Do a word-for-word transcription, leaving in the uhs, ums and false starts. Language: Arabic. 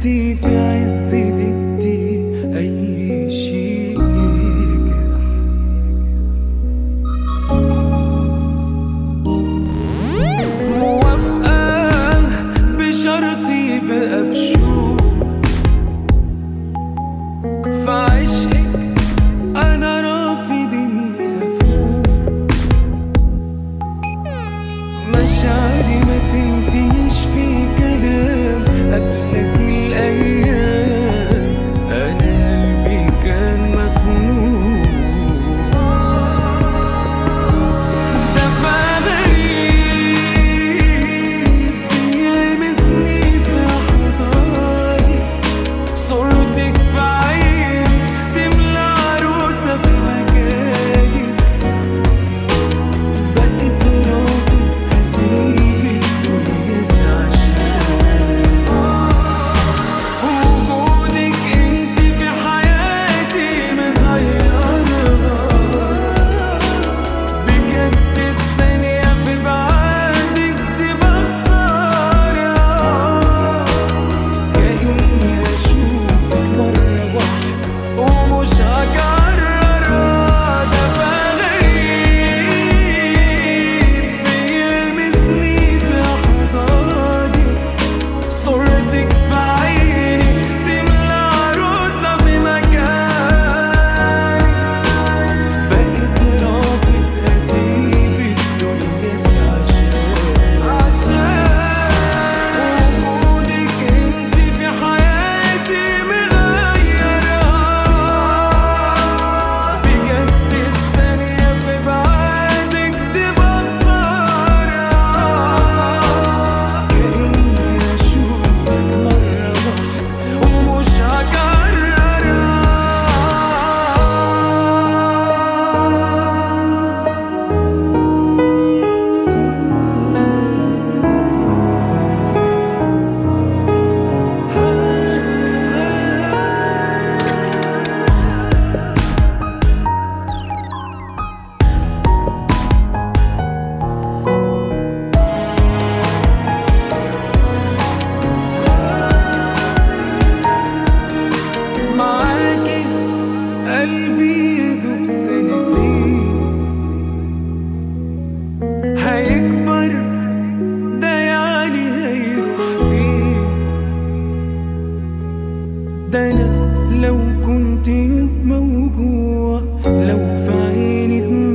انتي في عز تدي اي شيء يجرح. موافقة بشرطي بقى بشوق في عشقك، انا رافض اني افوق. مشاعري ما تنتهيش في كلام قبلك الايام، انا قلبي كان مخنوق. دفع غريب بيلمسني في احضاني، صورتك في عيني تملى عروسة في مكاني. بقيت رافض اسيب الدنيا دي عشان وجودك انتي في حياتي مغيرها. بجد الثانية في بعدك تبقى خسارة، كأني اشوفك مرة واحدة ومش هكررها. دفع غريب بيلمسني في احضاني، صورتك في عيني تملى عروسة في مكاني. بقيت رافض اسيب الدنيا دي عشان عشان وجودك انتي في حياتي مغيرها. بجد الثانية في بعدك تبقى خسارة، كأني اشوفك مرة واحدة ومش هكررها. معاكي قلبي يدوب سنتين، هيكبر ده يعني هيروح فين؟ ده انا لو كنت موجوع، لو في عيني